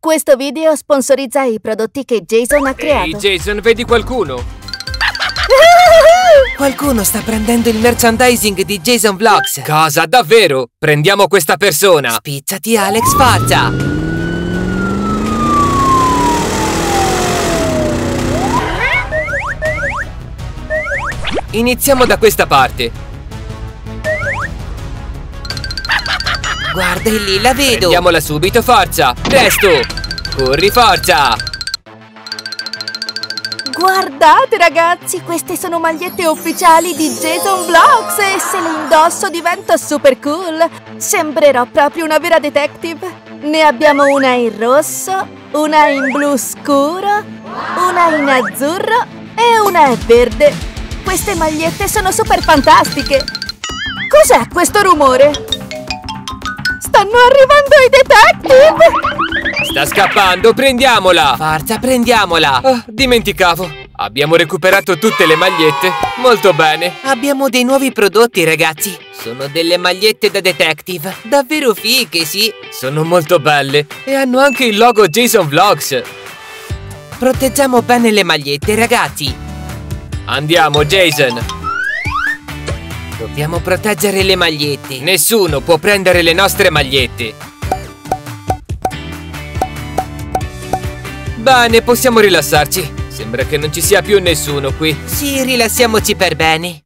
Questo video sponsorizza i prodotti che Jason ha creato. Ehi Jason, vedi qualcuno? Qualcuno sta prendendo il merchandising di Jason Vlogs. Cosa? Davvero? Prendiamo questa persona. Spizzati Alex, forza! Iniziamo da questa parte. Guarda, è lì, la vedo! Prendiamola subito, forza! Presto! Corri, forza! Guardate ragazzi, queste sono magliette ufficiali di Jason Vlogs e se le indosso divento super cool. Sembrerò proprio una vera detective. Ne abbiamo una in rosso, una in blu scuro, una in azzurro e una è verde. Queste magliette sono super fantastiche. Cos'è questo rumore? Stanno arrivando i detective! Sta scappando, prendiamola! Forza, prendiamola! Oh, dimenticavo. Abbiamo recuperato tutte le magliette. Molto bene. Abbiamo dei nuovi prodotti, ragazzi. Sono delle magliette da detective. Davvero fighe, sì. Sono molto belle. E hanno anche il logo Jason Vlogs. Proteggiamo bene le magliette, ragazzi. Andiamo, Jason. Dobbiamo proteggere le magliette. Nessuno può prendere le nostre magliette. Bene, possiamo rilassarci. Sembra che non ci sia più nessuno qui. Sì, rilassiamoci per bene.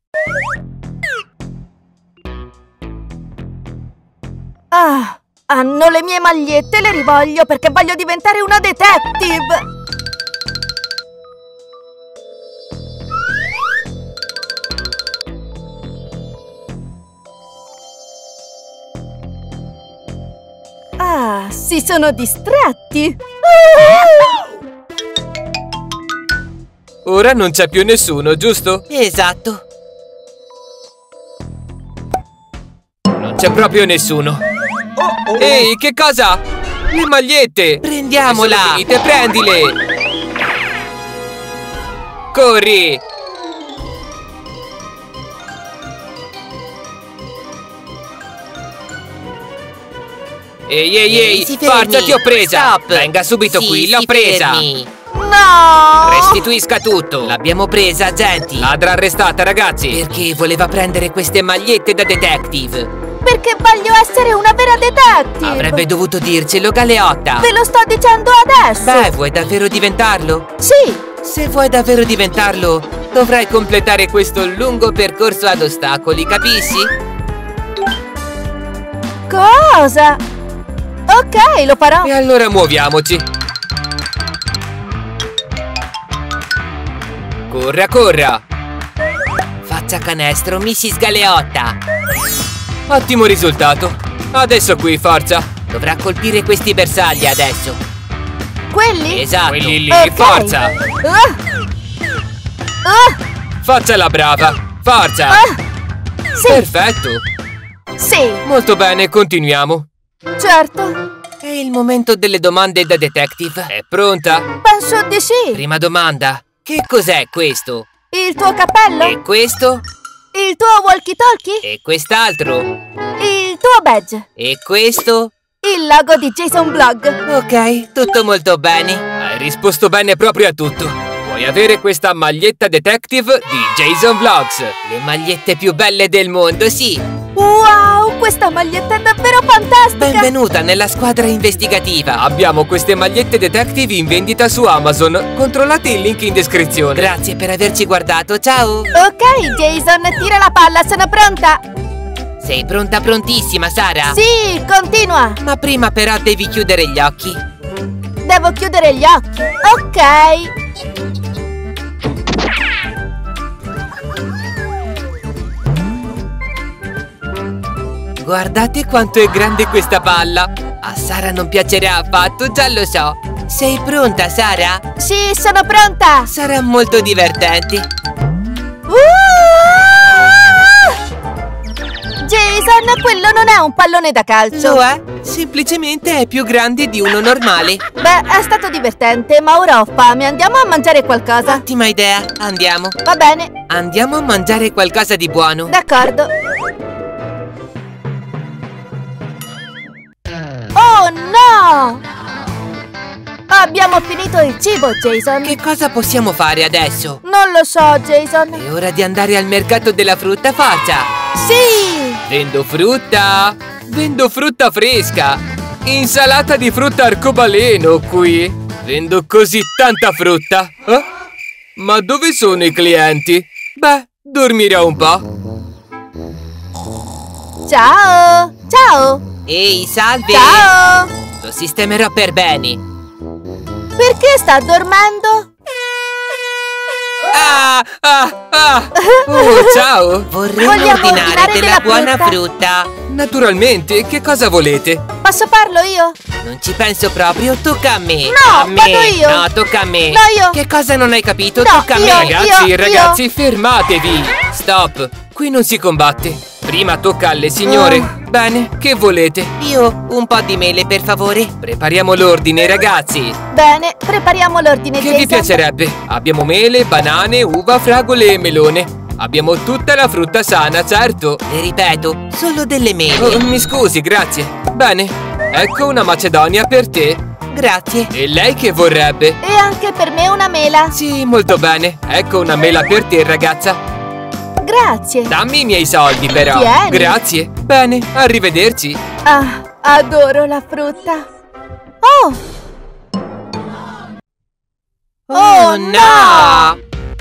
Ah, hanno le mie magliette, le rivoglio perché voglio diventare una detective! Ah, si sono distratti! Ora non c'è più nessuno, giusto? Esatto. Non c'è proprio nessuno. Ehi, che cosa? Le magliette! Prendiamola! Sono finite, prendile! Corri! Ehi, si forza, fermi. ti ho presa! Stop. Venga subito Sì, qui, l'ho si presa! fermi. No! Restituisca tutto! L'abbiamo presa, agenti. Ladra arrestata, ragazzi! Perché voleva prendere queste magliette da detective. Perché voglio essere una vera detective! Avrebbe dovuto dircelo, Galeotta. Ve lo sto dicendo adesso! Beh, vuoi davvero diventarlo? Sì! Se vuoi davvero diventarlo, dovrai completare questo lungo percorso ad ostacoli, capisci? Cosa? Ok, lo farò! E allora muoviamoci! Corra, corra! Faccia canestro, Mrs. Galeotta. Ottimo risultato! Adesso qui, forza! Dovrà colpire questi bersagli adesso. Quelli? Esatto. Quelli lì, Ok. forza! Ah! Ah! Faccia la brava! Forza! Ah! Sì, Perfetto! sì, Molto bene, continuiamo! certo! È il momento delle domande da detective. È pronta? Penso di sì! Prima domanda. Che cos'è questo? Il tuo cappello? E questo? Il tuo walkie-talkie? E quest'altro? Il tuo badge? E questo? Il logo di Jason Vlog? Ok, tutto molto bene. Hai risposto bene proprio a tutto! Puoi avere questa maglietta detective di Jason Vlogs! Le magliette più belle del mondo, sì. Wow, questa maglietta è davvero fantastica! Benvenuta nella squadra investigativa. Abbiamo queste magliette detective in vendita su Amazon. Controllate il link in descrizione. Grazie per averci guardato, ciao. Ok, Jason, tira la palla, sono pronta! Sei pronta prontissima, Sara? Sì, continua! Ma prima però devi chiudere gli occhi. Devo chiudere gli occhi. Ok. Guardate quanto è grande questa palla. A Sara non piacerà affatto, già lo so. Sei pronta, Sara? Sì, sono pronta. Sarà molto divertente. Jason, quello non è un pallone da calcio. Lo è? Semplicemente è più grande di uno normale. Beh, è stato divertente, ma ora ho fame. Andiamo a mangiare qualcosa. Ottima idea, andiamo. Va bene, Andiamo a mangiare qualcosa di buono. d'accordo. Oh no! Abbiamo finito il cibo, Jason. Che cosa possiamo fare adesso? Non lo so, Jason. È ora di andare al mercato della frutta, forza! Sì! Vendo frutta! Vendo frutta fresca! Insalata di frutta arcobaleno qui! Vendo così tanta frutta! Ma dove sono i clienti? Beh, dormirò un po'. Ciao! Ciao! Ehi, salve! Ciao! Lo sistemerò per bene. Perché sta dormendo? Oh, ciao! Vogliamo Vogliamo ordinare ordinare della della buona frutta. frutta. Naturalmente, che cosa volete? Posso farlo io? Non ci penso proprio, tocca a me. No, a me. vado io. No, tocca a me. No, io. Che cosa non hai capito? No, Tocca a io. me. Ragazzi, io. ragazzi, fermatevi! Stop! Qui non si combatte. Prima tocca alle signore. Bene, che volete? Io un po' di mele, per favore. Prepariamo l'ordine, ragazzi. Bene, prepariamo l'ordine, Che Jason. vi piacerebbe? Abbiamo mele, banane, uva, fragole e melone. Abbiamo tutta la frutta sana, certo. E ripeto, solo delle mele. Oh, mi scusi, grazie. Bene, ecco una macedonia per te. Grazie. E lei che vorrebbe? E anche per me una mela. Sì, molto bene. Ecco una mela per te, ragazza. Grazie. Dammi i miei soldi, però. Tieni. Grazie. Bene, arrivederci. Ah, adoro la frutta. Oh! Oh, no!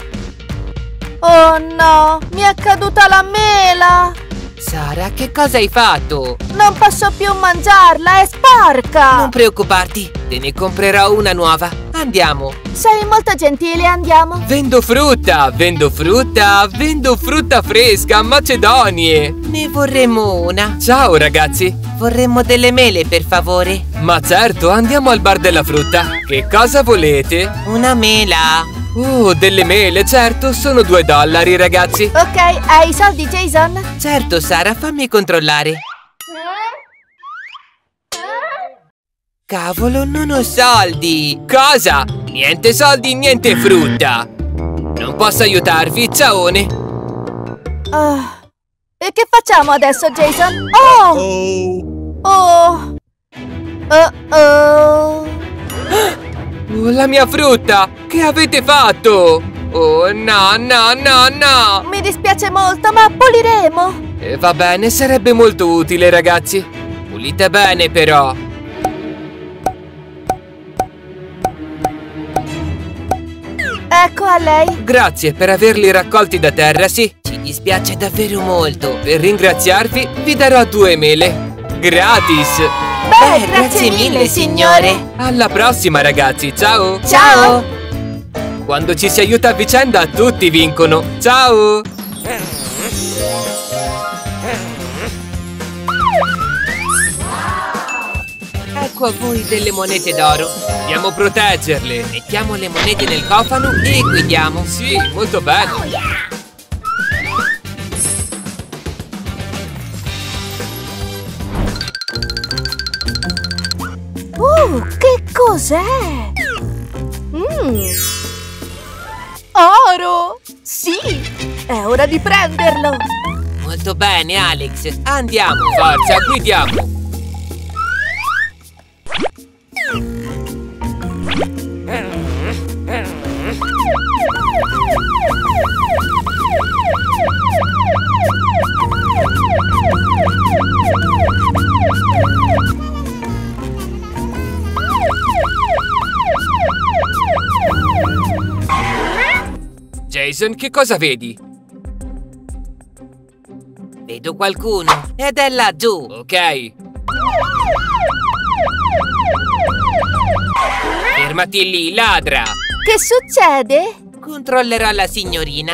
Oh no, mi è caduta la mela. Sara, che cosa hai fatto? Non posso più mangiarla, è sporca. Non preoccuparti, te ne comprerò una nuova. Andiamo. Sei molto gentile, andiamo. Vendo frutta, vendo frutta, vendo frutta fresca, macedonie. Ne vorremmo una. Ciao, ragazzi. Vorremmo delle mele, per favore. Ma certo, andiamo al bar della frutta. Che cosa volete? Una mela. Oh, delle mele, certo, sono $2, ragazzi. Ok, hai i soldi, Jason? Certo, Sara, fammi controllare. Cavolo, non ho soldi. Cosa? Niente soldi, niente frutta. Non posso aiutarvi, ciaone. E che facciamo adesso, Jason? Oh! Oh! Oh! Oh, la mia frutta! Che avete fatto? Oh, no, no, no, no! Mi dispiace molto, ma puliremo. E va bene, sarebbe molto utile, ragazzi. Pulite bene, però. Ecco a lei. Grazie per averli raccolti da terra, sì. Ci dispiace davvero molto. Per ringraziarvi, vi darò 2 mele. Gratis! Beh, grazie mille, signore. Alla prossima, ragazzi, ciao! Ciao. Quando ci si aiuta a vicenda, tutti vincono. Ciao! Ecco a voi delle monete d'oro. Dobbiamo proteggerle. Mettiamo le monete nel cofano e guidiamo. Sì, molto bene. Che cos'è? Oro! Sì, è ora di prenderlo. Molto bene, Alex. Andiamo. Forza, guidiamo. Jason, che cosa vedi? Vedo qualcuno ed è laggiù. Ok. Fermati lì, ladra! Che succede? Controllerò la signorina.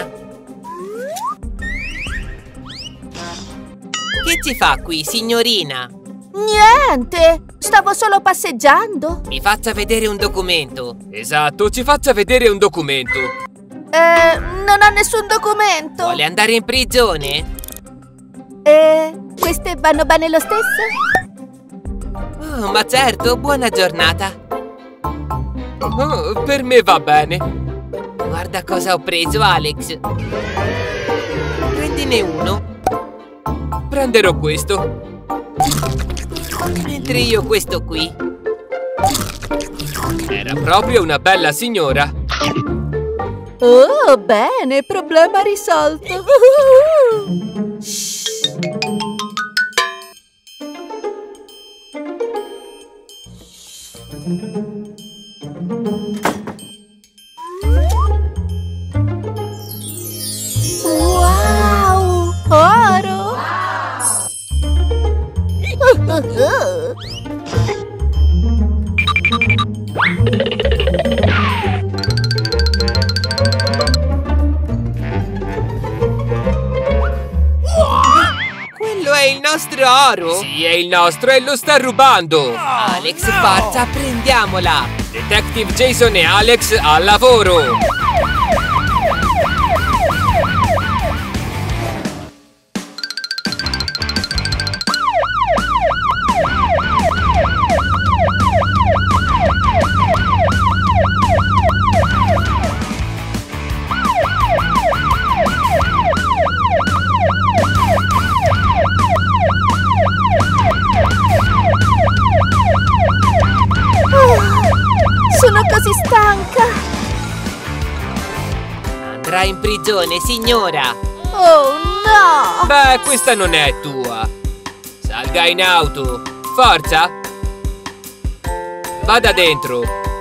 Che ci fa qui, signorina? Niente, stavo solo passeggiando. Mi faccia vedere un documento. Esatto, ci faccia vedere un documento. Non ho nessun documento. Vuole andare in prigione? Queste vanno bene lo stesso? Oh, ma certo, buona giornata. Oh, per me va bene. Guarda cosa ho preso, Alex. Prendine uno. Prenderò questo. Mentre io questo qui. Era proprio una bella signora. Oh, bene, problema risolto. Wow, oro! Quello è il nostro oro! Sì, è il nostro e lo sta rubando. Alex, forza, prendiamola! Detective Jason e Alex al lavoro. Sono così stanca. Andrà in prigione, signora! Oh no! Beh, questa non è tua. Salga in auto. Forza. Vada dentro.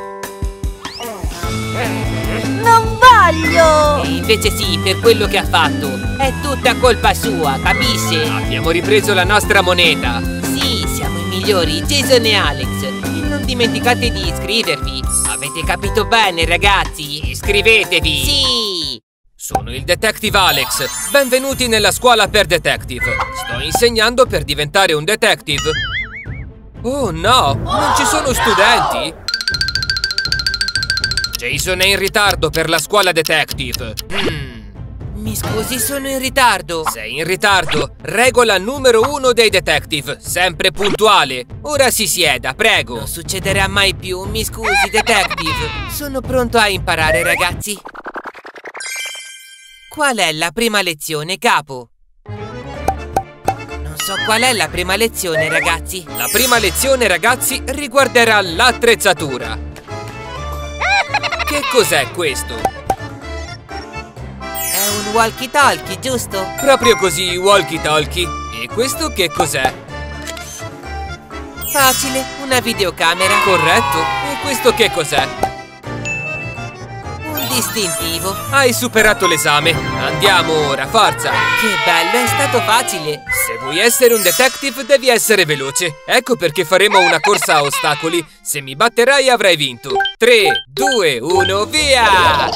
Non voglio! E invece sì, per quello che ha fatto. È tutta colpa sua, capisce? Abbiamo ripreso la nostra moneta. Sì, siamo i migliori, Jason e Alex. E non dimenticate di iscrivervi. Avete capito bene, ragazzi? Iscrivetevi. Sì! Sono il Detective Alex. Benvenuti nella scuola per detective. Sto insegnando per diventare un detective. Oh no, non ci sono studenti? Jason è in ritardo per la scuola detective. Mi scusi, sono in ritardo. Sei in ritardo. Regola numero 1 dei detective. Sempre puntuale. Ora si sieda, prego. Non succederà mai più, mi scusi, detective. Sono pronto a imparare, ragazzi. Qual è la prima lezione, capo? Non so qual è la prima lezione, ragazzi. La prima lezione, ragazzi, riguarderà l'attrezzatura. Che cos'è questo? È un walkie-talkie, giusto? Proprio così, walkie-talkie. E questo che cos'è? Facile, una videocamera. Corretto. E questo che cos'è? Un distintivo. Hai superato l'esame. Andiamo ora, forza. Che bello, è stato facile. Se vuoi essere un detective devi essere veloce. Ecco perché faremo una corsa a ostacoli. Se mi batterai avrai vinto. 3, 2, 1, via!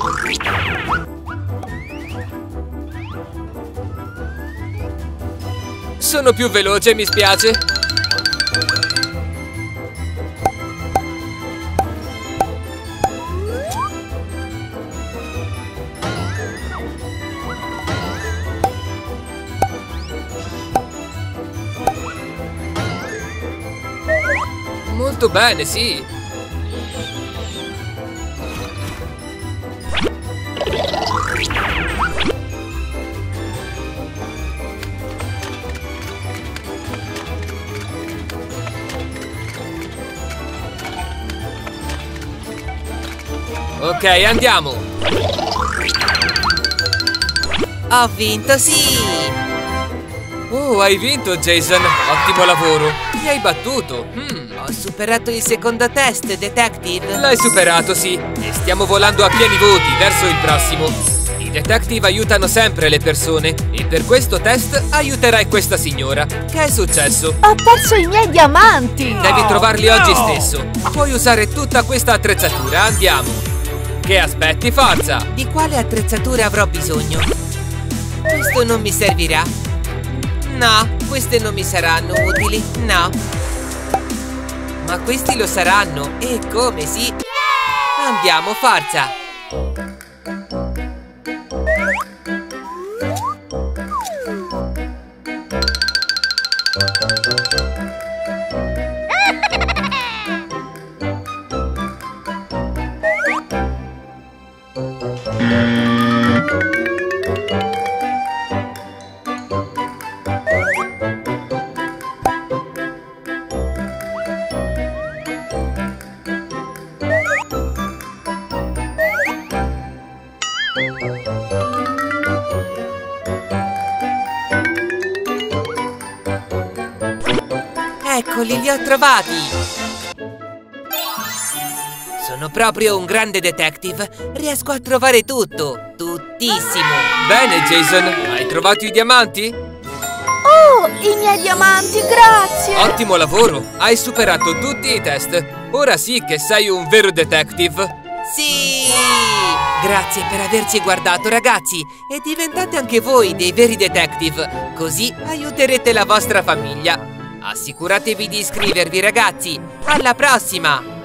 Sono più veloce, mi spiace. Molto bene, sì. Ok, andiamo. Ho vinto, sì! Oh, hai vinto, Jason. Ottimo lavoro. Mi hai battuto. Ho superato il secondo test, detective. L'hai superato, sì. E stiamo volando a pieni voti verso il prossimo. I detective aiutano sempre le persone. E per questo test aiuterai questa signora. Che è successo? Ho perso i miei diamanti! Devi trovarli oggi stesso. Puoi usare tutta questa attrezzatura. Andiamo. Che aspetti, forza! Di quale attrezzatura avrò bisogno? Questo non mi servirà. No, queste non mi saranno utili. No. Ma questi lo saranno. E come sì? Andiamo, forza! Eccoli, li ho trovati! Sono proprio un grande detective. Riesco a trovare tutto. Tuttissimo. Bene, Jason. Hai trovato i diamanti? Oh, i miei diamanti, grazie! Ottimo lavoro. Hai superato tutti i test. Ora sì che sei un vero detective. Sì! Grazie per averci guardato, ragazzi. E diventate anche voi dei veri detective. Così aiuterete la vostra famiglia. Assicuratevi di iscrivervi, ragazzi. Alla prossima!